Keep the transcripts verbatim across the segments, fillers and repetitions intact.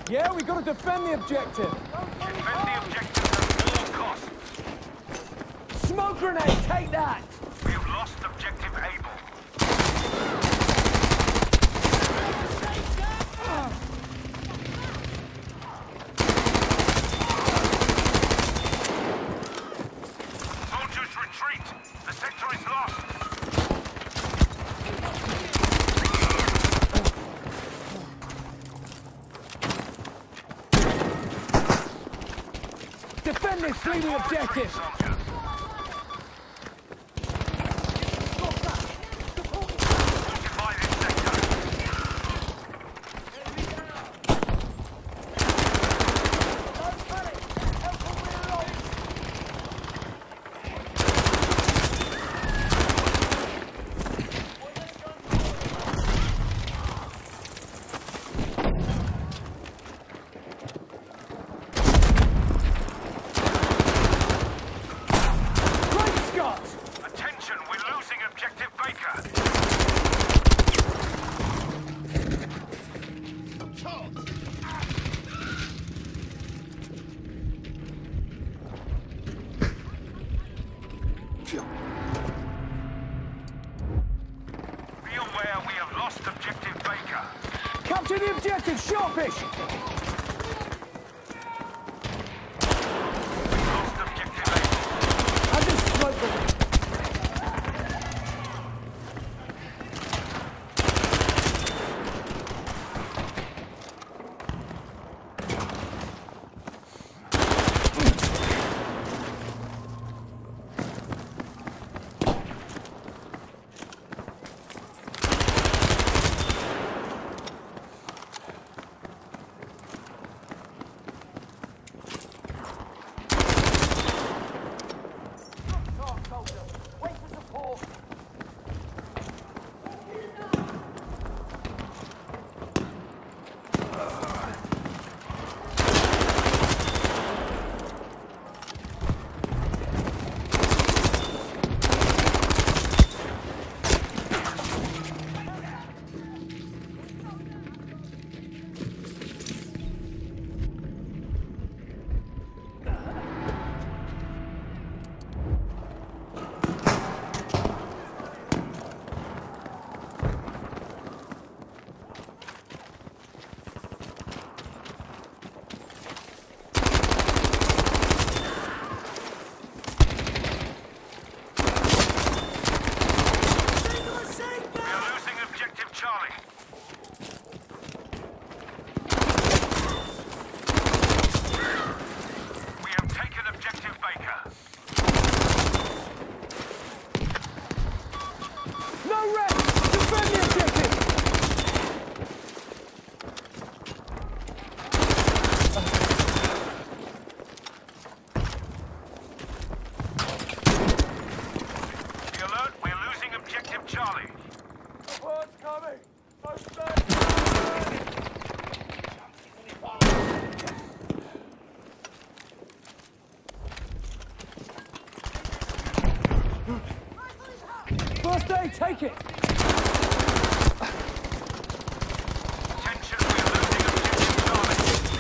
Yeah, we gotta defend the objective. Defend the objective at all costs. Smoke grenade, take that! We have lost objective Able. Soldiers retreat. The sector is lost. Defend this leading objective! Occupy this sector. Attention, we're losing objective Baker. Be aware we have lost objective Baker. Capture the objective, sharpish! We've lost objective Able. And this smoke grenade. Charlie. Support's coming. First aid, take it. Attention, we're losing objective Charlie.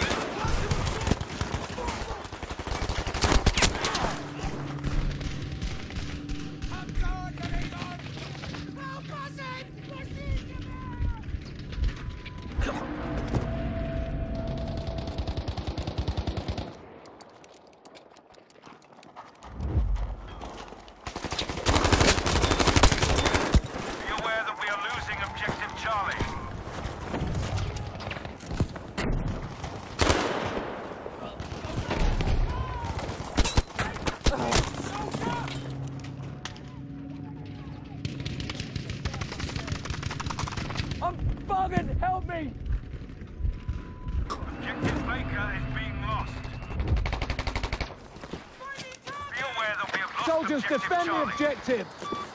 I'm bugging! Help me! Objective Baker is being lost. Be aware that we have lost Soldiers, objective defend Charlie. the objective!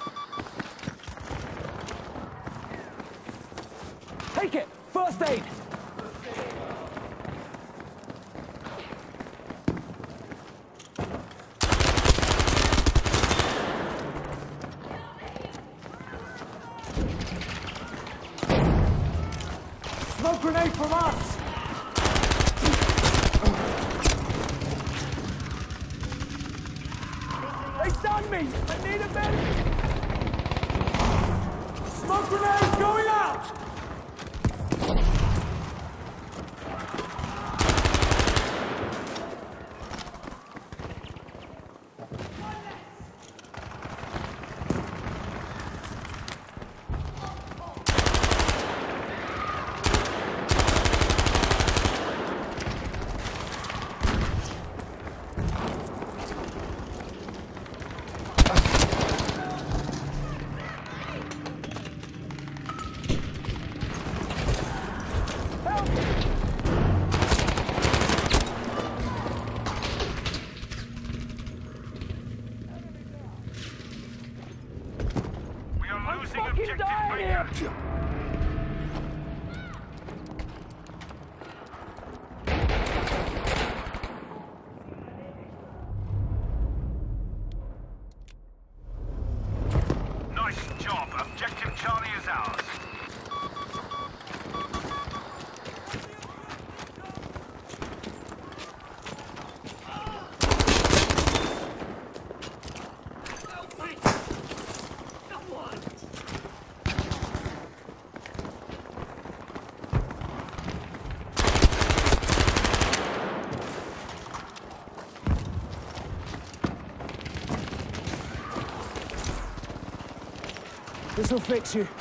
Take it! First aid! Smoke grenade from us! They done me! I need a medic! Smoke grenade going out! Fucking dying here! Nice job. Objective Charlie is ours. This'll fix you.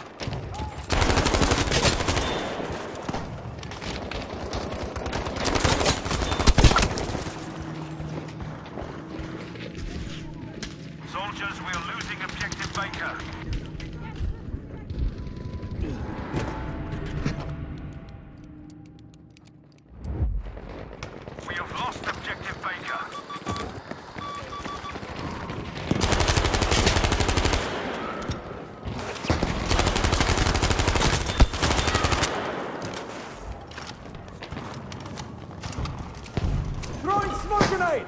Soldiers, we are losing objective Baker. We have lost objective Baker. Throwing smoke grenade!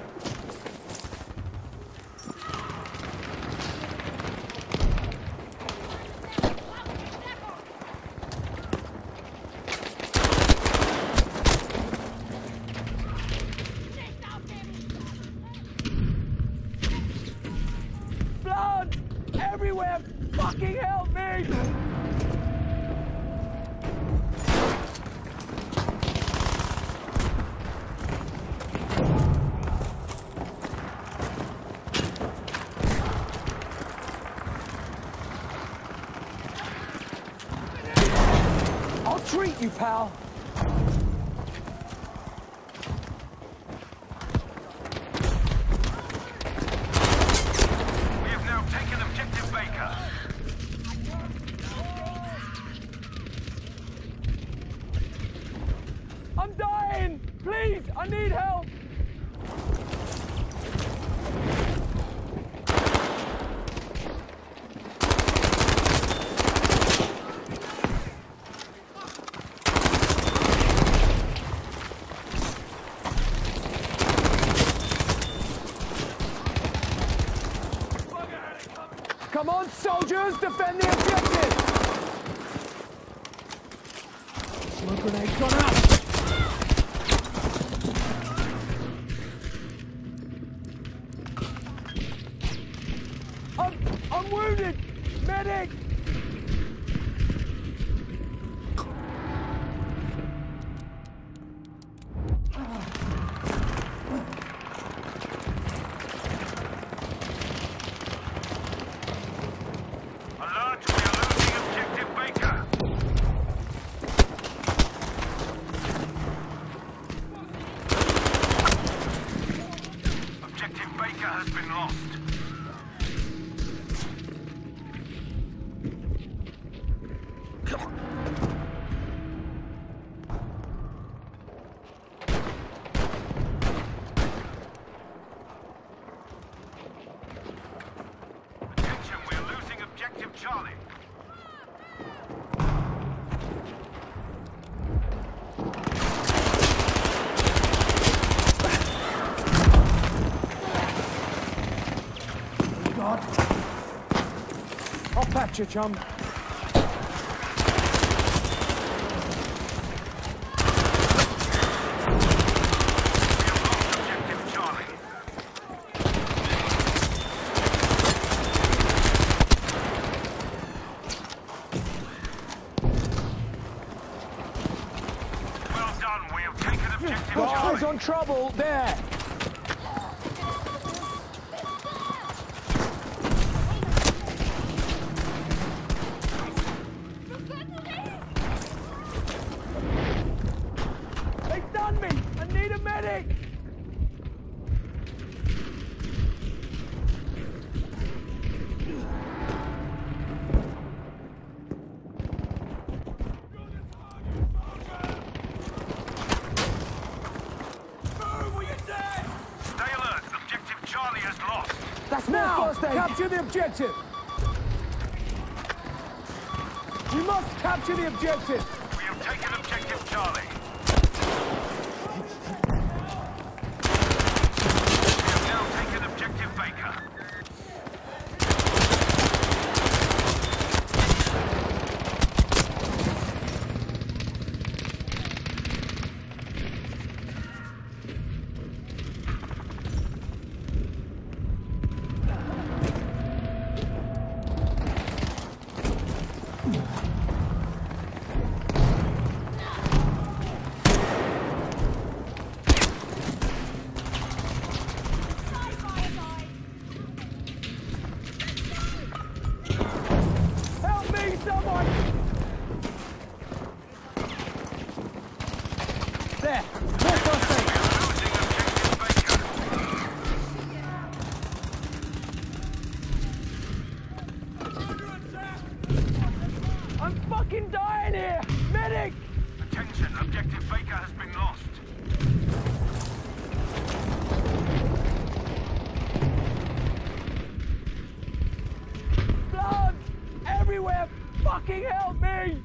Blood! Everywhere! Fucking help me! I'll treat you, pal. We have now taken objective Baker. I'm dying! Please, I need help! Come on, soldiers! Defend the objective! Smoke grenade's gone out! I'm... I'm wounded! Medic! Alert, we are losing objective Baker. Objective Baker has been lost. Attention, we are losing objective Charlie. God. I'll patch you, chum. Objective Charlie. objective Got eyes Charlie. on trouble there. They've done me! I need a medic! Stay alert. Objective Charlie has lost. That's now! Capture the objective! You must capture the objective! We have taken objective Charlie. We have now taken objective Baker. Help me, someone! There! More first aid! Losing objective Baker. I'm fucking dying here! Medic! Attention, objective Baker has been lost. Blood! Everywhere! Fucking help me!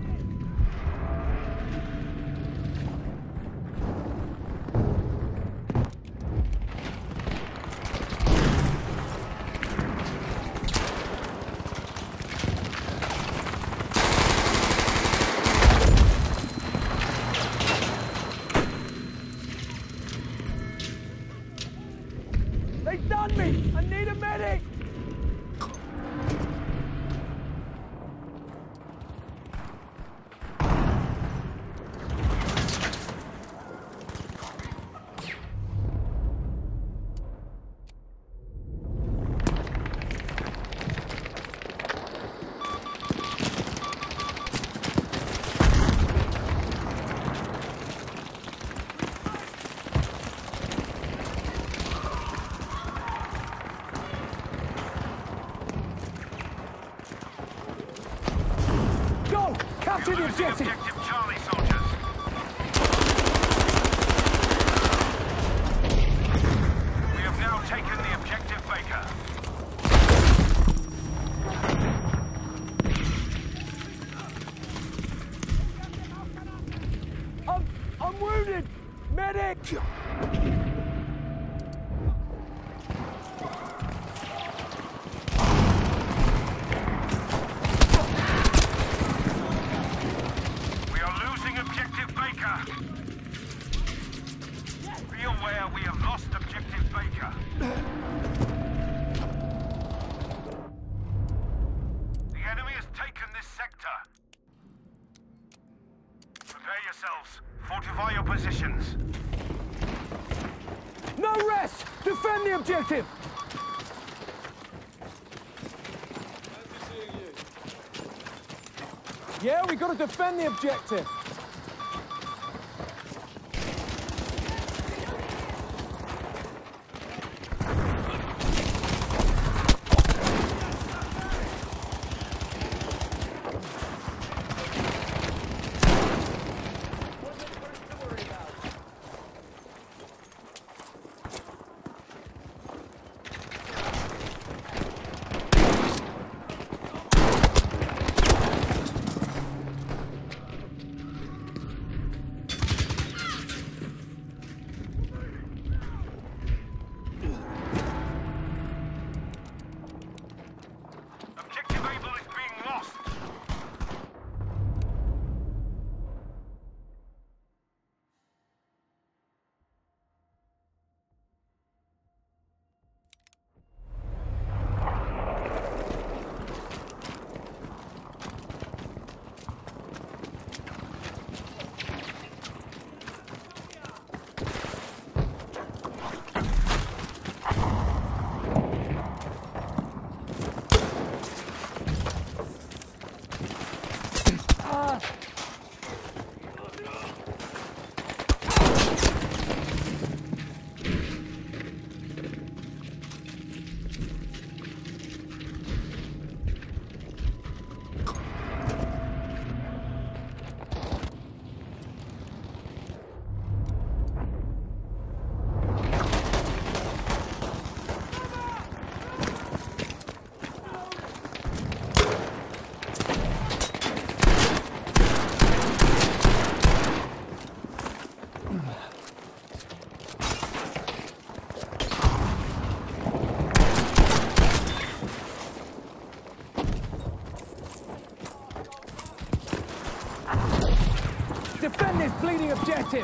They've done me! I need a medic! Go! Capture the Losing objective! objective Charlie, soldiers. We have now taken the objective Baker. I'm, I'm wounded! Medic! We are losing objective Baker. Be aware we have lost objective Baker. The enemy has taken this sector. Prepare yourselves. Fortify your positions. No rest! Defend the objective! Yeah, we gotta defend the objective! Defend this bleeding objective!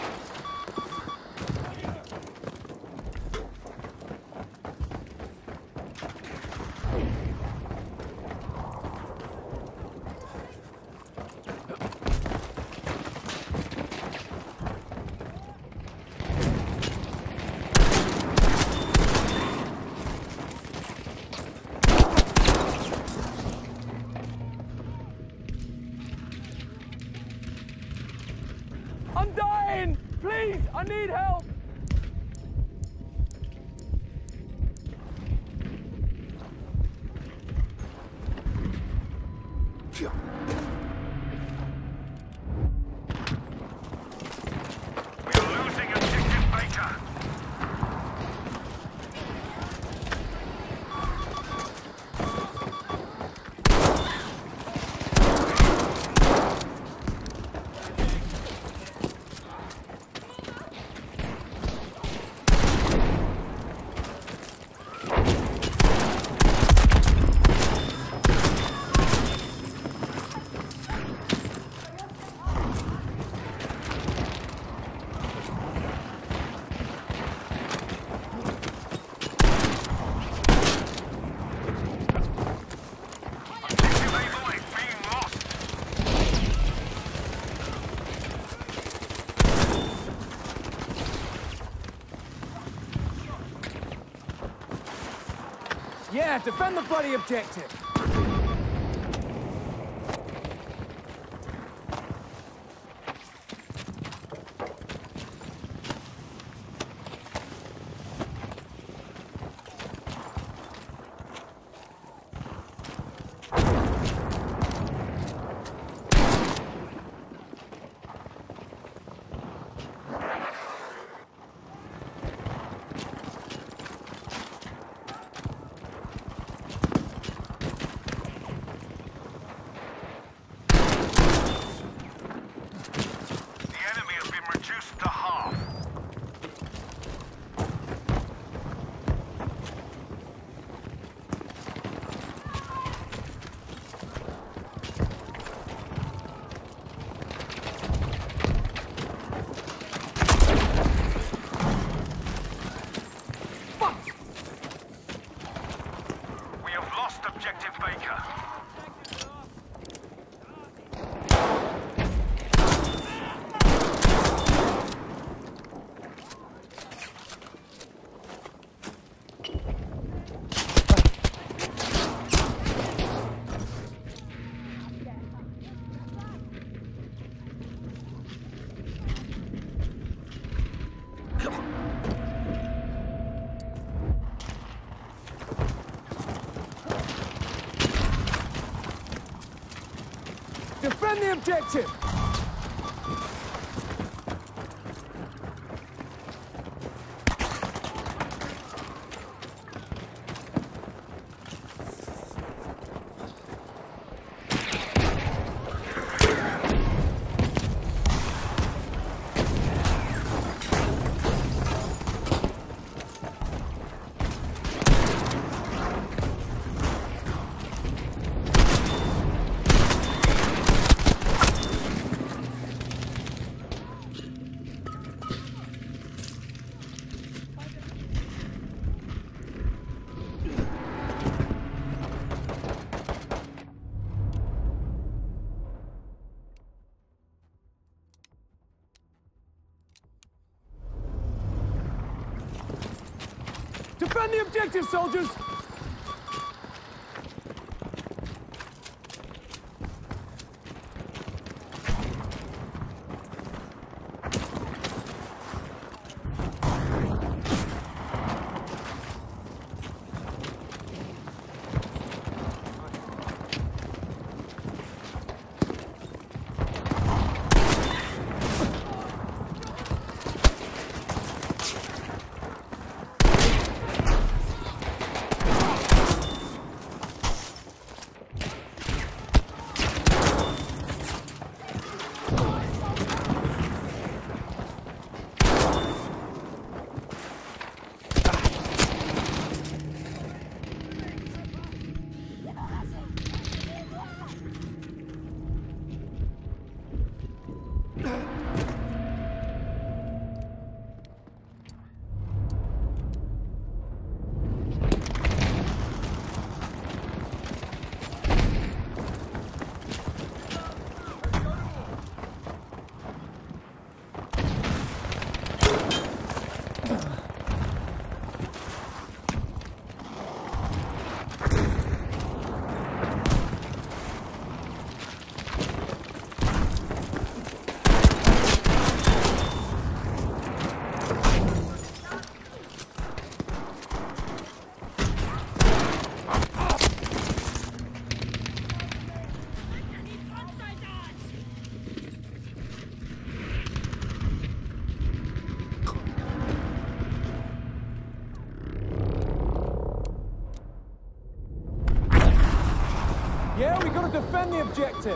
I'm dying! Please, I need help! We're losing objective Baker. Yeah, defend the bloody objective! Objective Baker. Defend the objective! Defend the objective, soldiers! defend the objective.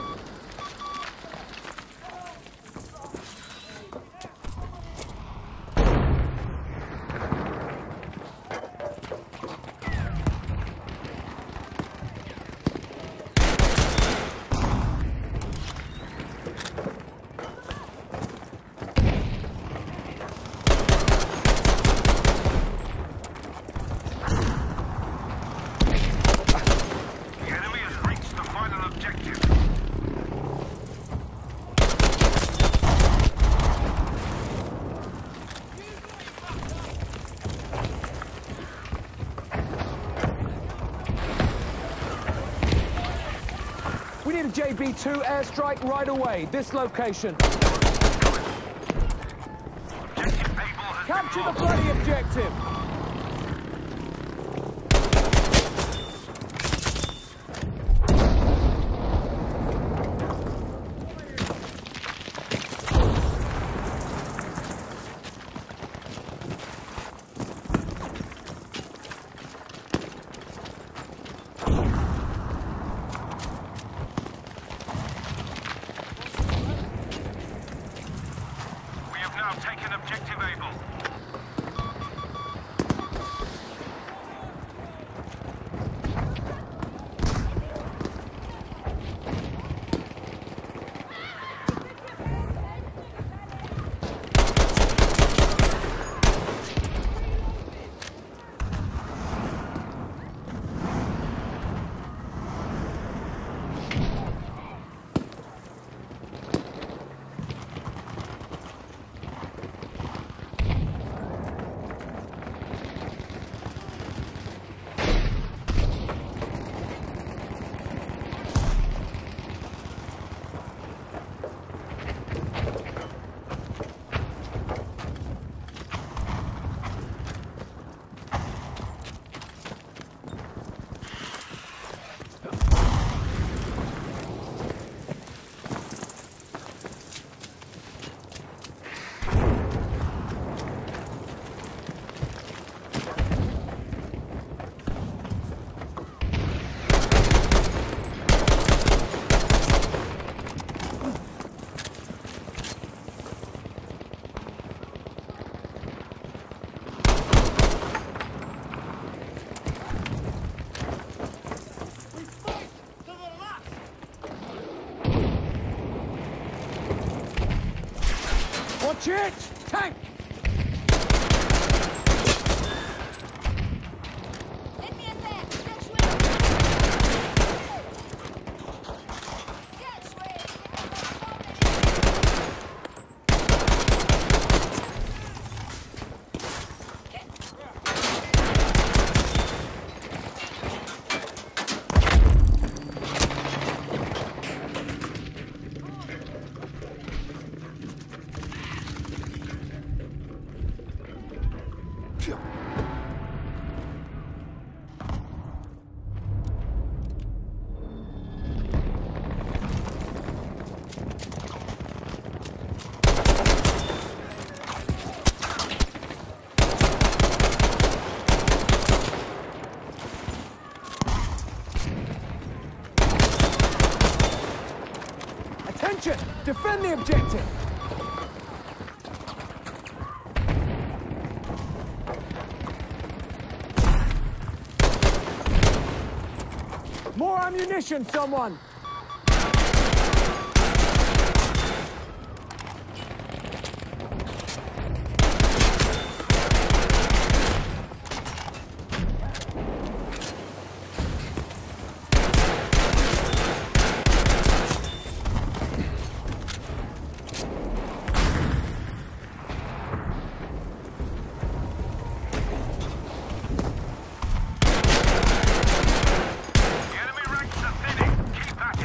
We need a J B two airstrike right away. This location. Capture the bloody objective. Taken objective Able. Watch it! Tank! Attention! Defend the objective! More ammunition, someone! The enemy ranks are thinning. Keep at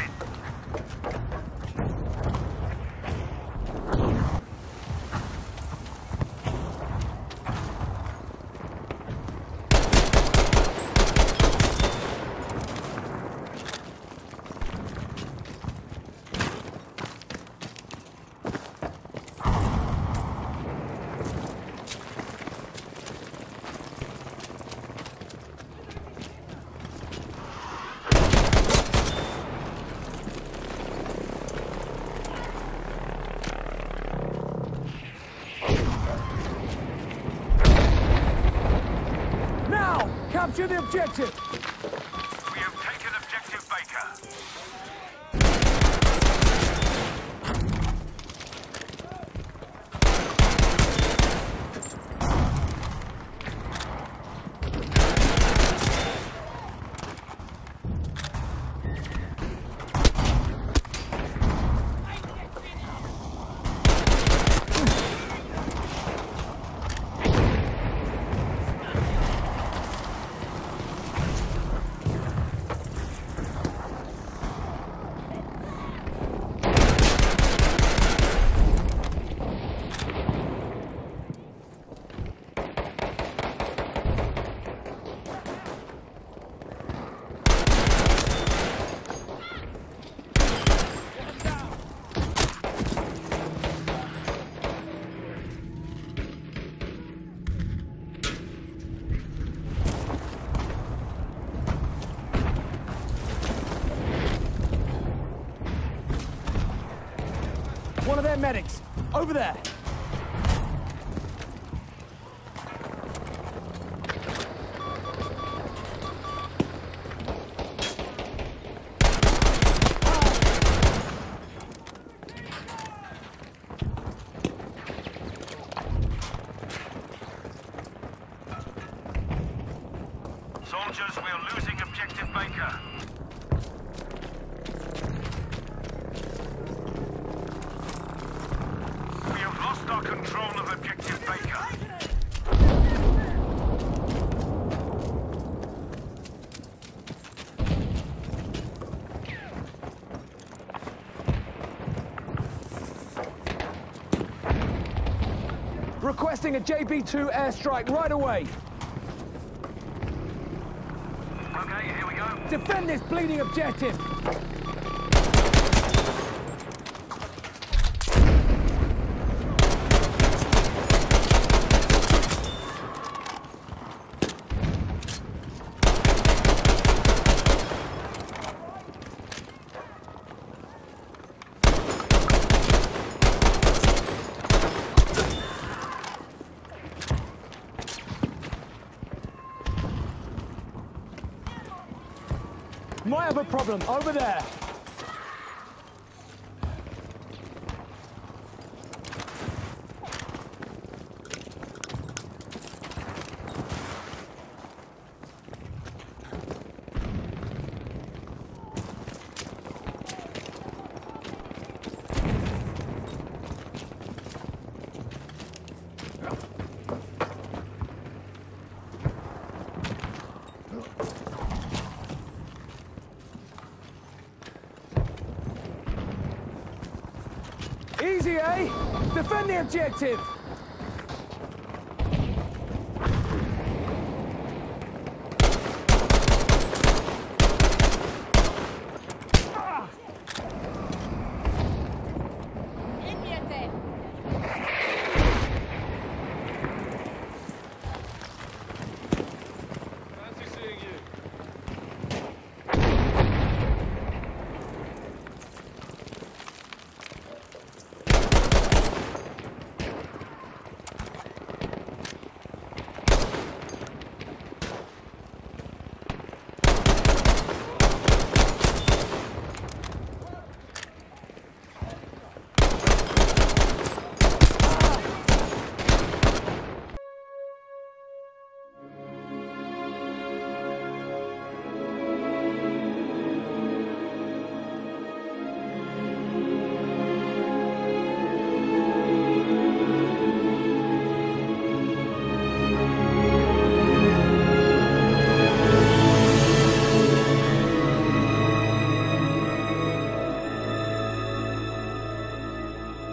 Capture the objective! We have taken objective Baker. One of their medics, over there. Soldiers, we are losing objective Baker. We have lost our control of objective Baker. Requesting a J B two airstrike right away. Okay, here we go. Defend this bleeding objective. Might have a problem over there. Easy, eh? Defend the objective!